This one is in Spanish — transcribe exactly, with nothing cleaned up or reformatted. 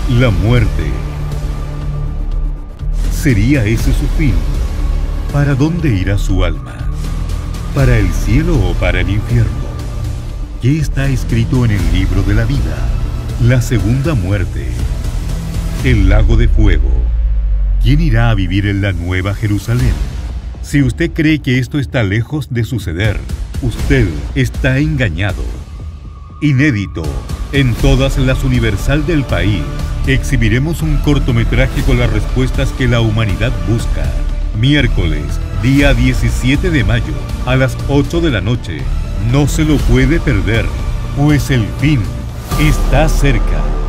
La muerte. ¿Sería ese su fin? ¿Para dónde irá su alma? ¿Para el cielo o para el infierno? ¿Qué está escrito en el libro de la vida? La segunda muerte. El lago de fuego. ¿Quién irá a vivir en la Nueva Jerusalén? Si usted cree que esto está lejos de suceder, usted está engañado. Inédito, en todas las Universal del país, exhibiremos un cortometraje con las respuestas que la humanidad busca. Miércoles, día diecisiete de mayo, a las ocho de la noche. No se lo puede perder, pues el fin está cerca.